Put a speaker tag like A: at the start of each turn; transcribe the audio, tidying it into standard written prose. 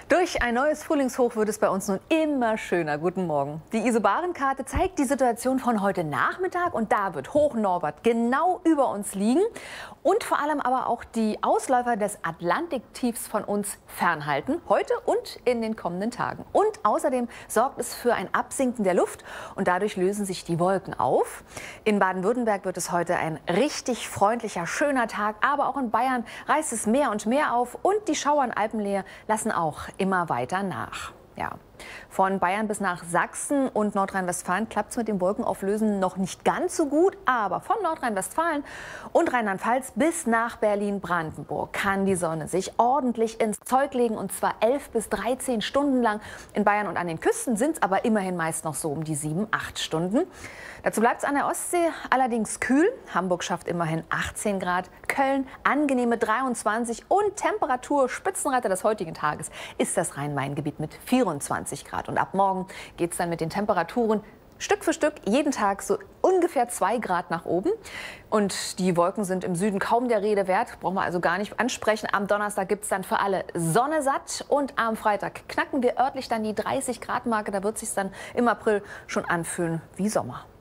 A: Durch ein neues Frühlingshoch wird es bei uns nun immer schöner. Guten Morgen. Die Isobarenkarte zeigt die Situation von heute Nachmittag und da wird Hochnorbert genau über uns liegen und vor allem aber auch die Ausläufer des Atlantiktiefs von uns fernhalten, heute und in den kommenden Tagen. Und außerdem sorgt es für ein Absinken der Luft und dadurch lösen sich die Wolken auf. In Baden-Württemberg wird es heute ein richtig freundlicher, schöner Tag, aber auch in Bayern reißt es mehr und mehr auf und die Schauer in Alpennähe lassen auch immer weiter nach. Ja. Von Bayern bis nach Sachsen und Nordrhein-Westfalen klappt es mit dem Wolkenauflösen noch nicht ganz so gut. Aber von Nordrhein-Westfalen und Rheinland-Pfalz bis nach Berlin-Brandenburg kann die Sonne sich ordentlich ins Zeug legen. Und zwar 11 bis 13 Stunden lang. In Bayern und an den Küsten sind es aber immerhin meist noch so um die 7, 8 Stunden. Dazu bleibt es an der Ostsee allerdings kühl. Hamburg schafft immerhin 18 Grad. Köln angenehme 23 und Temperatur Spitzenreiter des heutigen Tages ist das Rhein-Main-Gebiet mit 24 Grad. Und ab morgen geht es dann mit den Temperaturen Stück für Stück jeden Tag so ungefähr 2 Grad nach oben. Und die Wolken sind im Süden kaum der Rede wert, brauchen wir also gar nicht ansprechen. Am Donnerstag gibt es dann für alle Sonne satt und am Freitag knacken wir örtlich dann die 30 Grad Marke. Da wird es sich dann im April schon anfühlen wie Sommer.